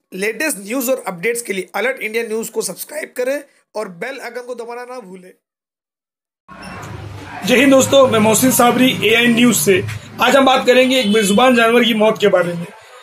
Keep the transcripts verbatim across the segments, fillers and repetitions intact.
Latest news और updates के लिए अलर्ट इंडिया न्यूज को सब्सक्राइब करें और बेल आइकन को दबाना ना भूलें। जय हिंद दोस्तों, मैं मोहसिन साबरी एआईएन न्यूज से। आज हम बात करेंगे एक बेजुबान जानवर की मौत के बारे में।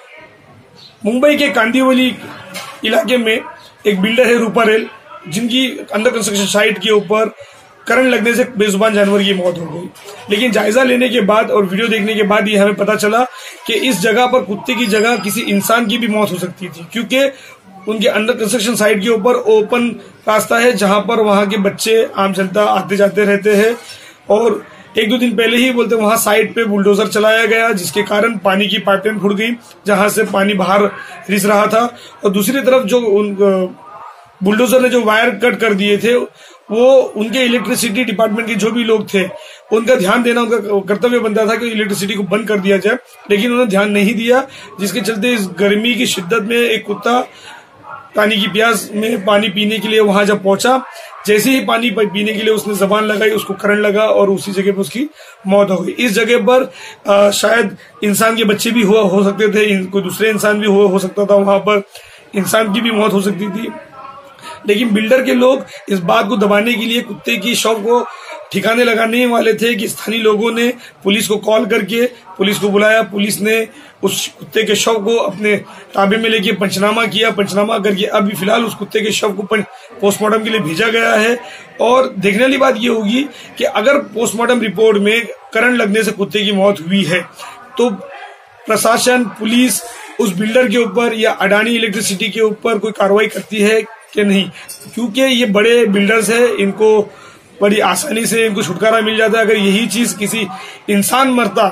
मुंबई के कांदिवली इलाके में एक बिल्डर है रूपारेल, जिनकी अंडर कंस्ट्रक्शन साइट के ऊपर करंट लगने से बेजुबान जानवर की मौत हो गई। लेकिन जायजा लेने के बाद और वीडियो देखने के बाद ये हमें पता चला कि इस जगह पर कुत्ते की जगह किसी इंसान की भी मौत हो सकती थी, क्योंकि उनके अंडर कंस्ट्रक्शन साइट के ऊपर ओपन रास्ता है जहां पर वहां के बच्चे आम जनता आते जाते रहते हैं। और एक दो दिन पहले ही बोलते वहां साइड पे बुलडोजर चलाया गया, जिसके कारण पानी की पाइपलाइन फूट गई, जहां से पानी बाहर रिस रहा था। और दूसरी तरफ जो उन बुलडोजर ने जो वायर कट कर दिए थे, वो उनके इलेक्ट्रिसिटी डिपार्टमेंट के जो भी लोग थे उनका ध्यान देना उनका कर्तव्य बनता था कि इलेक्ट्रिसिटी को बंद कर दिया जाए, लेकिन उन्होंने ध्यान नहीं दिया, जिसके चलते इस गर्मी की शिद्दत में एक कुत्ता पानी की प्यास में पानी पीने के लिए वहां जब पहुंचा, जैसे ही पानी पीने के लिए उसने जबान लगाई, उसको करंट लगा और उसी जगह पर उसकी मौत हो गई। इस जगह पर आ, शायद इंसान के बच्चे भी हुआ हो सकते थे, कोई दूसरे इंसान भी हुआ हो सकता था, वहां पर इंसान की भी मौत हो सकती थी। लेकिन बिल्डर के लोग इस बात को दबाने के लिए कुत्ते की शव को ठिकाने लगाने वाले थे कि स्थानीय लोगों ने पुलिस को कॉल करके पुलिस को बुलाया। पुलिस ने उस कुत्ते के शव को अपने ताबे में लेके पंचनामा किया। पंचनामा करके अभी फिलहाल उस कुत्ते के शव को पोस्टमार्टम के लिए भेजा गया है। और देखने वाली बात यह होगी कि अगर पोस्टमार्टम रिपोर्ट में करंट लगने से कुत्ते की मौत हुई है तो प्रशासन, पुलिस उस बिल्डर के ऊपर या अडानी इलेक्ट्रिसिटी के ऊपर कोई कार्रवाई करती है कि नहीं, क्योंकि ये बड़े बिल्डर्स हैं, इनको बड़ी आसानी से इनको छुटकारा मिल जाता है। अगर यही चीज किसी इंसान मरता,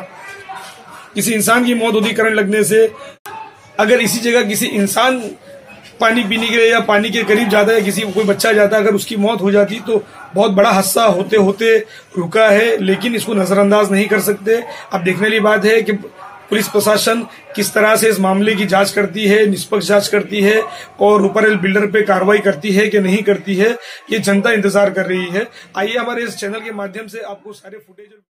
किसी इंसान की मौत होती करंट लगने से, अगर इसी जगह किसी इंसान पानी पीने के लिए या पानी के करीब जाता है, किसी कोई बच्चा जाता, अगर उसकी मौत हो जाती तो बहुत बड़ा हादसा होते होते रुका है। लेकिन इसको नजरअंदाज नहीं कर सकते। अब देखने वाली बात है कि पुलिस प्रशासन किस तरह से इस मामले की जांच करती है, निष्पक्ष जांच करती है और रूपारेल बिल्डर पे कार्रवाई करती है कि नहीं करती है, ये जनता इंतजार कर रही है। आइए हमारे इस चैनल के माध्यम से आपको सारे फुटेज